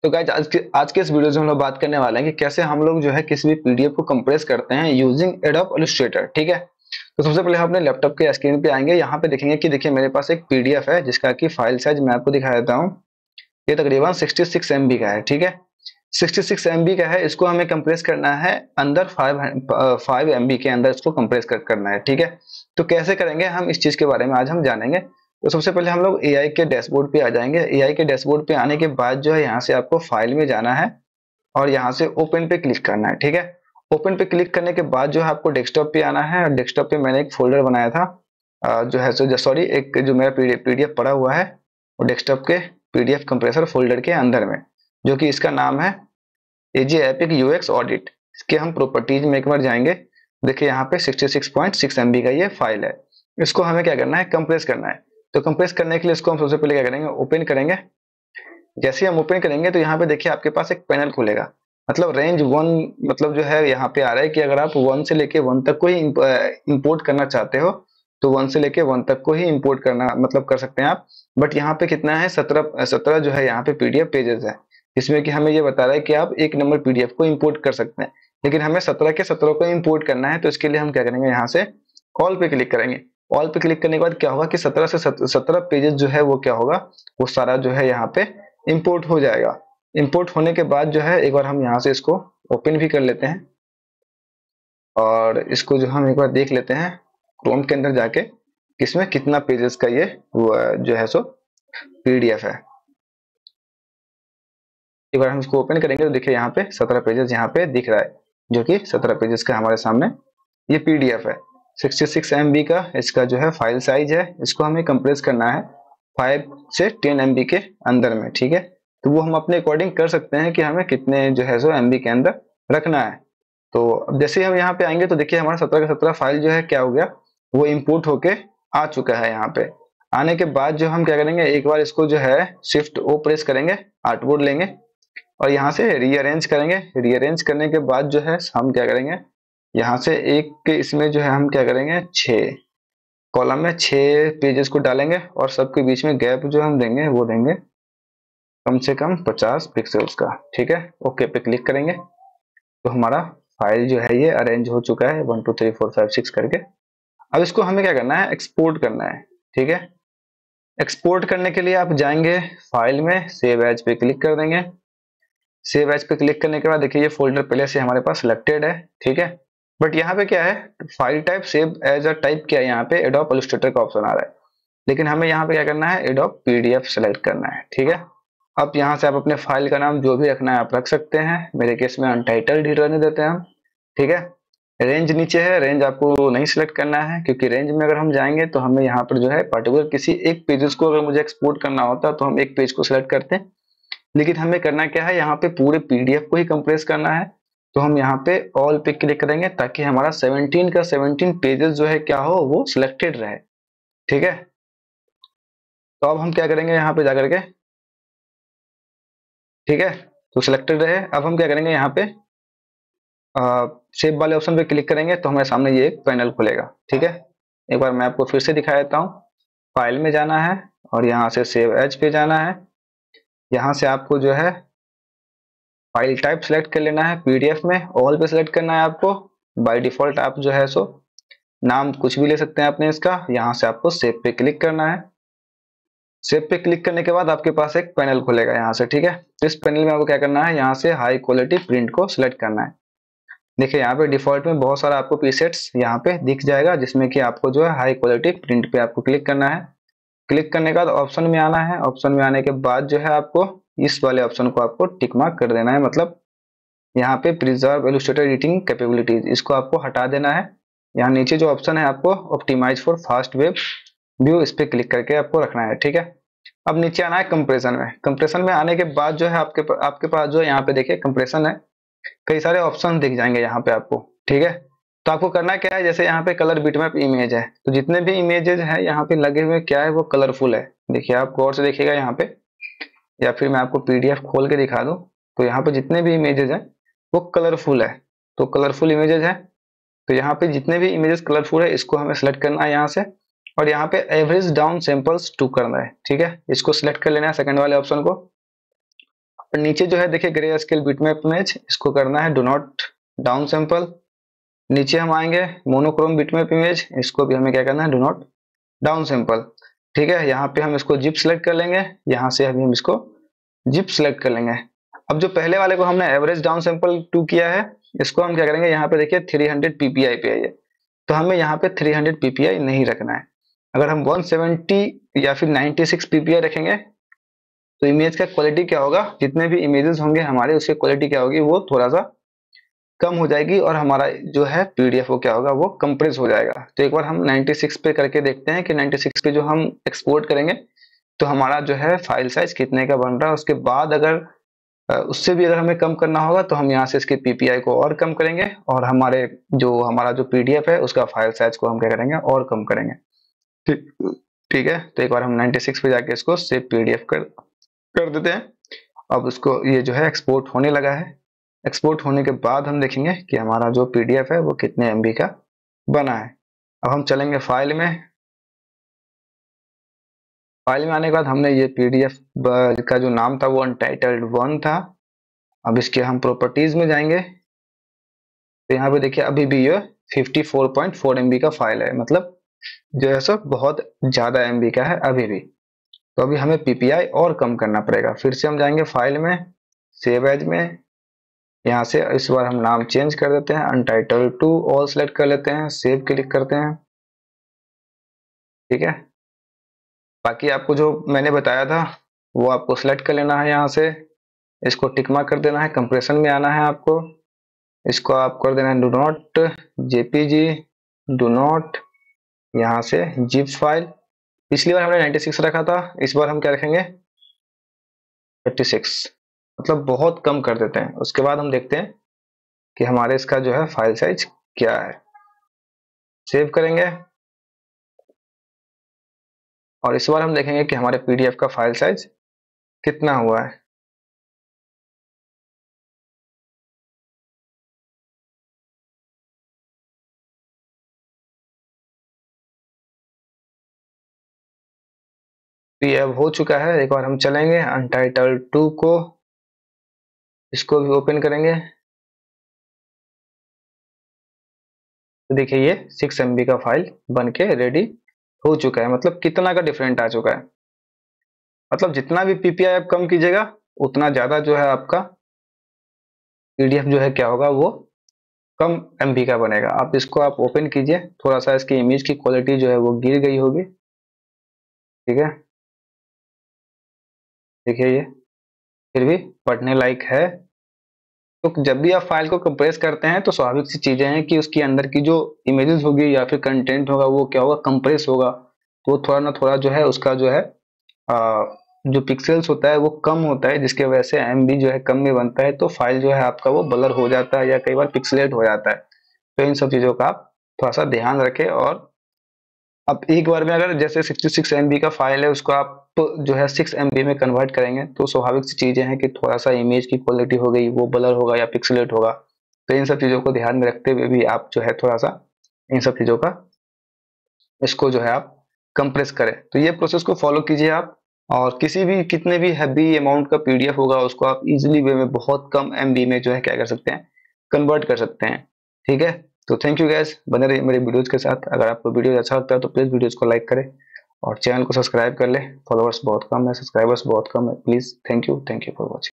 तो गाइस आज के इस वीडियो में हम लोग बात करने वाले हैं कि कैसे हम लोग जो है किसी भी पीडीएफ को कंप्रेस करते हैं यूजिंग एडोब इलस्ट्रेटर। ठीक है, तो सबसे पहले हम अपने लैपटॉप के स्क्रीन पे आएंगे। यहाँ पे देखेंगे कि देखिए मेरे पास एक पीडीएफ है जिसका कि फाइल साइज मैं आपको दिखा देता हूँ। ये तकरीबन 66 MB का है। ठीक है, 66 MB का है। इसको हमें कंप्रेस करना है अंदर 5 MB के अंदर इसको कंप्रेस करना है। ठीक है, तो कैसे करेंगे हम इस चीज के बारे में आज हम जानेंगे। तो सबसे पहले हम लोग एआई के डैशबोर्ड पे आ जाएंगे। एआई के डैशबोर्ड पे आने के बाद जो है यहाँ से आपको फाइल में जाना है और यहाँ से ओपन पे क्लिक करना है। ठीक है, ओपन पे क्लिक करने के बाद जो है आपको डेस्कटॉप पे आना है। और डेस्कटॉप पे मैंने एक फोल्डर बनाया था जो है सॉरी एक जो मेरा पीडीएफ पड़ा हुआ है वो डेस्कटॉप के पीडीएफ कंप्रेसर फोल्डर के अंदर में, जो कि इसका नाम है एजी एपिक यूएक्स ऑडिट। इसके हम प्रॉपर्टीज में एक बार जाएंगे। देखिए यहाँ पे 66.6 MB का ये फाइल है। इसको हमें क्या करना है, कंप्रेस करना है। तो कंप्रेस करने के लिए इसको हम सबसे पहले क्या करेंगे, ओपन करेंगे। जैसे ही हम ओपन करेंगे तो यहाँ पे देखिए आपके पास एक पैनल खुलेगा। मतलब रेंज 1 मतलब जो है यहाँ पे आ रहा है कि अगर आप 1 से लेके 1 तक को ही इंपोर्ट करना चाहते हो तो 1 से लेके 1 तक को ही इंपोर्ट करना मतलब कर सकते हैं आप। बट यहाँ पे कितना है, 17 जो है यहाँ पे पीडीएफ पेजेस है, जिसमें कि हमें ये बता रहा है कि आप 1 नंबर पीडीएफ को इंपोर्ट कर सकते हैं। लेकिन हमें 17 के 17 को इंपोर्ट करना है, तो इसके लिए हम क्या करेंगे, यहाँ से ऑल पे क्लिक करेंगे। ऑल पे क्लिक करने के बाद क्या होगा कि 17 से 17 पेजेस जो है वो क्या होगा, वो सारा जो है यहाँ पे इंपोर्ट हो जाएगा। इंपोर्ट होने के बाद जो है एक बार हम यहाँ से इसको ओपन भी कर लेते हैं और इसको जो हम एक बार देख लेते हैं क्रोम के अंदर जाके किसमें कितना पेजेस का ये जो है सो पीडीएफ है। एक बार हम इसको ओपन करेंगे तो देखिए यहाँ पे 17 पेजेस यहाँ पे दिख रहा है, जो कि 17 पेजेस का हमारे सामने ये पीडीएफ है। 66 MB का इसका जो है फाइल साइज है। इसको हमें कंप्रेस करना है 5 से 10 MB के अंदर में। ठीक है, तो वो हम अपने अकॉर्डिंग कर सकते हैं कि हमें कितने जो है सो MB के अंदर रखना है। तो अब जैसे ही हम यहाँ पे आएंगे तो देखिए हमारा 17 का 17 फाइल जो है क्या हो गया, वो इंपोर्ट होके आ चुका है। यहाँ पे आने के बाद जो हम क्या करेंगे, एक बार इसको जो है शिफ्ट ओ प्रेस करेंगे, आर्टबोर्ड लेंगे और यहाँ से रीअरेंज करेंगे। रीअरेंज करने के बाद जो है हम क्या करेंगे, यहाँ से एक इसमें जो है हम क्या करेंगे, 6 कॉलम में 6 पेजेस को डालेंगे और सबके बीच में गैप जो हम देंगे वो देंगे कम से कम 50 पिक्सल्स का। ठीक है, ओके पे क्लिक करेंगे तो हमारा फाइल जो है ये अरेंज हो चुका है 1 2 3 4 5 6 करके। अब इसको हमें क्या करना है, एक्सपोर्ट करना है। ठीक है, एक्सपोर्ट करने के लिए आप जाएंगे फाइल में, सेव एज पे क्लिक कर देंगे। सेव एज पे क्लिक करने के बाद देखिए ये फोल्डर पहले से हमारे पास सिलेक्टेड है। ठीक है, बट यहाँ पे क्या है, file type save as a type क्या है, यहाँ पे एडोब इलस्ट्रेटर का ऑप्शन आ रहा है। लेकिन हमें यहाँ पे क्या करना है, एडोब पीडीएफ सेलेक्ट करना है। ठीक है, अब यहाँ से आप अपने फाइल का नाम जो भी रखना है आप रख सकते हैं। मेरे केस में अनटाइटल्ड ही रहने देते हैं हम। ठीक है, रेंज नीचे है, रेंज आपको नहीं सिलेक्ट करना है क्योंकि रेंज में अगर हम जाएंगे तो हमें यहाँ पर जो है पर्टिकुलर किसी एक पेजेस को अगर मुझे एक्सपोर्ट करना होता तो हम एक पेज को सिलेक्ट करते हैं। लेकिन हमें करना क्या है, यहाँ पे पूरे पीडीएफ को ही कंप्रेस करना है। तो हम यहाँ पे ऑल पे क्लिक करेंगे ताकि हमारा 17 का 17 पेजेस जो है क्या हो, वो सिलेक्टेड रहे। ठीक है, तो अब हम क्या करेंगे यहाँ पे जाकर के, ठीक है, तो सिलेक्टेड रहे। अब हम क्या करेंगे, यहाँ पे सेव वाले ऑप्शन पे क्लिक करेंगे तो हमारे सामने ये एक पैनल खुलेगा। ठीक है, एक बार मैं आपको फिर से दिखा देता हूँ। फाइल में जाना है और यहाँ से सेव एज पे जाना है। यहाँ से आपको जो है फाइल टाइप सेलेक्ट कर लेना है, पीडीएफ में ऑल पे सेलेक्ट करना है आपको। बाय डिफॉल्ट आप जो है सो नाम कुछ भी ले सकते हैं अपने इसका। यहाँ से आपको सेव पे क्लिक करना है। सेव पे क्लिक करने के बाद आपके पास एक पैनल खुलेगा यहाँ से। ठीक है, तो इस पैनल में आपको क्या करना है, यहाँ से हाई क्वालिटी प्रिंट को सिलेक्ट करना है। देखिए यहाँ पे डिफॉल्ट में बहुत सारा आपको प्रीसेट्स यहाँ पे दिख जाएगा, जिसमें कि आपको जो है हाई क्वालिटी प्रिंट पे आपको क्लिक करना है। क्लिक करने के बाद ऑप्शन में आना है। ऑप्शन में आने के बाद जो है आपको इस वाले ऑप्शन को आपको टिक मार्क कर देना है। मतलब यहाँ पे प्रिजर्व इलस्ट्रेटर एडिटिंग कैपेबिलिटीज, इसको आपको हटा देना है। यहाँ नीचे जो ऑप्शन है आपको optimise for fast web view, इस पे क्लिक करके आपको रखना है। ठीक है, अब नीचे आना है कंप्रेशन में। कंप्रेशन में आने के बाद जो है आपके पास जो है यहाँ पे देखिए कंप्रेशन है, कई सारे ऑप्शन दिख जाएंगे यहाँ पे आपको। ठीक है, तो आपको करना क्या है, जैसे यहाँ पे कलर बिटमैप इमेज है, तो जितने भी इमेजेस है यहाँ पे लगे हुए क्या है, वो कलरफुल है। देखिए आप गौर से देखिएगा यहाँ पे, या फिर मैं आपको पीडीएफ खोल के दिखा दूं तो यहाँ पे जितने भी इमेजेस हैं वो कलरफुल है। तो कलरफुल इमेजेस है, तो यहाँ पे जितने भी इमेजेस कलरफुल है इसको हमें सेलेक्ट करना है यहाँ से, और यहाँ पे एवरेज डाउन सैंपल्स 2 करना है। ठीक है, इसको सिलेक्ट कर लेना है सेकंड वाले ऑप्शन को। और नीचे जो है देखिए ग्रे स्केल बिटमैप इमेज, इसको करना है डू नॉट डाउन सैंपल। नीचे हम आएंगे मोनोक्रोम बिटमैप इमेज, इसको भी हमें क्या करना है डू नॉट डाउन सैंपल। ठीक है, यहाँ पे हम इसको जिप सेलेक्ट कर लेंगे, यहाँ से अभी हम इसको जिप सेलेक्ट कर लेंगे। अब जो पहले वाले को हमने एवरेज डाउन सैंपल 2 किया है, इसको हम क्या करेंगे, यहाँ पे देखिए 300 ppi पे है ये, तो हमें यहाँ पे 300 ppi नहीं रखना है। अगर हम 170 या फिर 96 ppi रखेंगे तो इमेज का क्वालिटी क्या होगा, जितने भी इमेजेस होंगे हमारे उसकी क्वालिटी क्या होगी, वो थोड़ा सा कम हो जाएगी और हमारा जो है पीडीएफ वो क्या होगा, वो कंप्रेस हो जाएगा। तो एक बार हम 96 पे करके देखते हैं कि 96 पे जो हम एक्सपोर्ट करेंगे तो हमारा जो है फाइल साइज कितने का बन रहा है। उसके बाद अगर उससे भी अगर हमें कम करना होगा तो हम यहाँ से इसके पीपीआई को और कम करेंगे और हमारा जो पीडीएफ है उसका फाइल साइज को हम क्या करेंगे, और कम करेंगे। ठीक है, तो एक बार हम 96 पे जाके इसको सेव पीडीएफ कर देते हैं। अब उसको ये जो है एक्सपोर्ट होने लगा है। एक्सपोर्ट होने के बाद हम देखेंगे कि हमारा जो पीडीएफ है वो कितने एमबी का बना है। अब हम चलेंगे फाइल में। फाइल में आने के बाद हमने ये पीडीएफ का जो नाम था वो अनटाइटल्ड 1 था। अब इसके हम प्रॉपर्टीज में जाएंगे तो यहाँ पे देखिए अभी भी ये 54.4 MB का फाइल है, मतलब जो है सो बहुत ज्यादा MB का है अभी भी। तो अभी हमें पीपीआई और कम करना पड़ेगा। फिर से हम जाएंगे फाइल में, सेव एज में, यहाँ से इस बार हम नाम चेंज कर देते हैं, अनटाइटल्ड 2 ऑल सेलेक्ट कर लेते हैं, सेव क्लिक करते हैं। ठीक है, बाकी आपको जो मैंने बताया था वो आपको सिलेक्ट कर लेना है, यहाँ से इसको टिक मार्क कर देना है, कंप्रेशन में आना है आपको, इसको आप कर देना है do not JPG, do not यहाँ से जिप फाइल। पिछली बार हमने 96 रखा था, इस बार हम क्या रखेंगे 36, मतलब बहुत कम कर देते हैं। उसके बाद हम देखते हैं कि हमारे इसका जो है फाइल साइज क्या है। सेव करेंगे और इस बार हम देखेंगे कि हमारे पीडीएफ का फाइल साइज कितना हुआ है। तो ये अब हो चुका है। एक बार हम चलेंगे अनटाइटल्ड 2 को, इसको भी ओपन करेंगे तो देखिए ये 6 MB का फाइल बनके रेडी हो चुका है। मतलब कितना का डिफरेंट आ चुका है, मतलब जितना भी पीपीआई आप कम कीजिएगा उतना ज्यादा जो है आपका पीडीएफ जो है क्या होगा, वो कम एमबी का बनेगा। आप इसको आप ओपन कीजिए, थोड़ा सा इसकी इमेज की क्वालिटी जो है वो गिर गई होगी। ठीक है, देखिए ये फिर भी पढ़ने लायक है। तो जब भी आप फाइल को कंप्रेस करते हैं तो स्वाभाविक सी चीजें हैं कि उसके अंदर की जो इमेजेस होगी या फिर कंटेंट होगा वो क्या होगा, कंप्रेस होगा। तो थोड़ा ना थोड़ा जो है उसका जो है जो पिक्सेल्स होता है वो कम होता है, जिसके वजह से एमबी जो है कम में बनता है, तो फाइल जो है आपका वो ब्लर हो जाता है या कई बार पिक्सलेट हो जाता है। तो इन सब चीजों का आप थोड़ा सा ध्यान रखें। और अब एक बार में अगर जैसे 66 MB का फाइल है उसको आप जो है 6 MB में कन्वर्ट करेंगे तो स्वाभाविक सी चीजें हैं कि थोड़ा सा इमेज की क्वालिटी हो गई वो ब्लर होगा या पिक्सलेट होगा। तो इन सब चीजों को ध्यान में रखते हुए भी आप जो है थोड़ा सा इन सब चीजों का इसको जो है आप कंप्रेस करें। तो ये प्रोसेस को फॉलो कीजिए आप, और किसी भी कितने भी हैवी अमाउंट का पीडीएफ होगा उसको आप इजीली वे में बहुत कम एमबी में जो है क्या कर सकते हैं, कन्वर्ट कर सकते हैं। ठीक है, तो थैंक यू गैस, बने रहिए मेरे वीडियोज के साथ। अगर आपको वीडियो अच्छा लगता है तो प्लीज वीडियोज को लाइक करें और चैनल को सब्सक्राइब कर ले। फॉलोअर्स बहुत कम है, सब्सक्राइबर्स बहुत कम है, please thank you for watching.